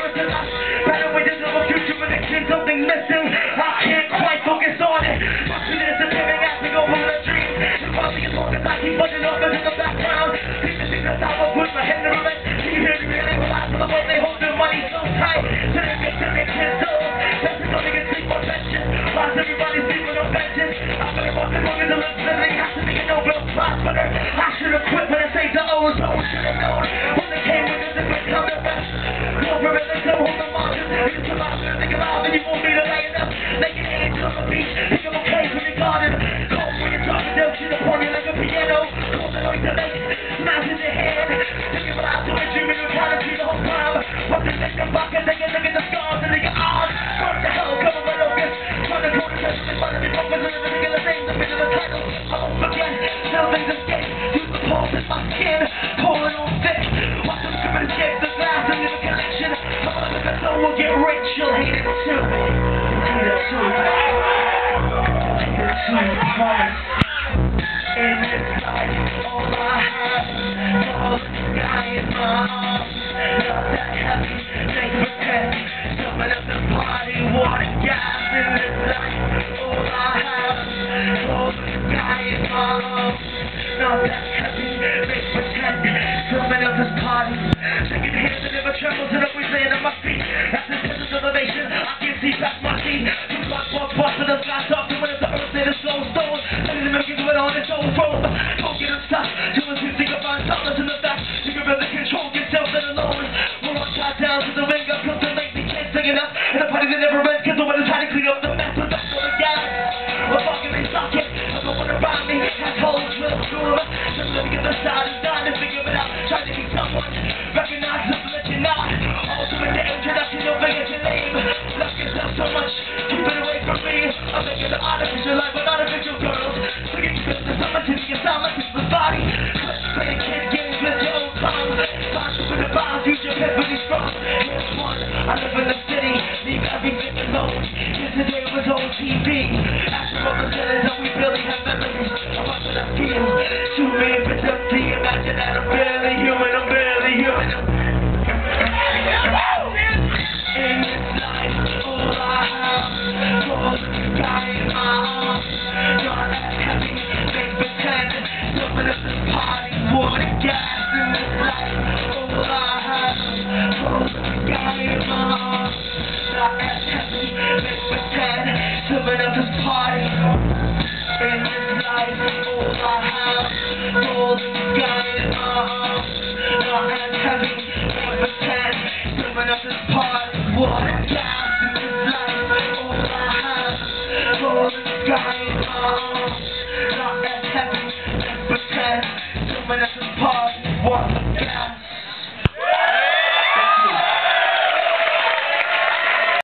to us. Better way to know a future prediction, something missing. I can't quite focus on it. My feet is disappearing, acting over the dream. The quality as long as I keep buzzing off in the background. People think that's how I put my head in the roulette. You hear me really relax for the way they hold their money so tight. So they make their kids so. That's the only good sleep on benches. Whilst everybody's sleeping on benches. I'm gonna walk as long as the lips living has to be a Nobel Prize winner. I should have quit when I saved the O's. No one should have known. When they came with this, it would come the best. Go for it, let's go hold the margin. You can survive, you're think alive, and you won't need to lay it up. Naked hands on the beach, think of a place in your garden. Cold when you're talking, they'll shit upon you like a piano. Cold the noise to make, smash in your hand. Thinking what I'm doing, dreaming of trying to see the whole time. But they think they're fucking, they can look at the scars and they get on. What the hell, come on, my locust. Trying to go to church, they want to be focused on everything in the same, the bit of the title. I won't forget, nothing's escape. Use the pulse in my skin, pulling on thick. Watch them come and escape the glass and leave a connection. I'm gonna look at someone will get rich, you'll hate it too. Hate it too. Hate it too, promise. In this life, all I have, all the sky in my arms. Not that heavy, make pretend. Coming up the party, water gas in this life, all I have, all the sky in my arms. Not that heavy, make pretend. Coming up this party, shaking hands and never trembles and always laying on my feet. That's the sense of elevation, I can see past my seat. Two blocks, walk past with the sky talking when it's the earth in a slow stone. Letting the milk went on its own road. Don't get stuck, till it's you think about dollars in the back. You can really control yourself and alone. We're all shot down to the ring up, cause the lady can't sing enough. And the party that never ends, cause nobody's trying to clean up the mess with us for the guys. We're fucking they suck it, everyone around me has holes, will screw up. Just living on the side is dying to figure it out. Trying to be someone, recognize this, let you not. Ultimate the introduction, don't forget your name. Love yourself so much, keep it away from me. I'm making an artificial life with artificial girls. So you can feel the summer to the assignment, it's the body. Playing kids games with your own tongue. Find you in the bombs, use your head really strong. Here's one, I live in the city, leave everything alone. Yesterday was on TV. After all the sellers that we barely have memories of what I feel. Too many for empty, imagine that I'm barely human, I'm barely human. In this life, all I have, all the sky in my arms. Not that heavy, make pretend. Jumping up this party, water gas in this life, all I have, all the sky in my arms. Not that heavy, make pretend. Jumping up this party, in this life, all I have, all the sky in my arms. Not that heavy, make pretend. Jumping up this party, water gas in this life, all I have, all the sky in my arms. Not that heavy, make pretend. Jumping up this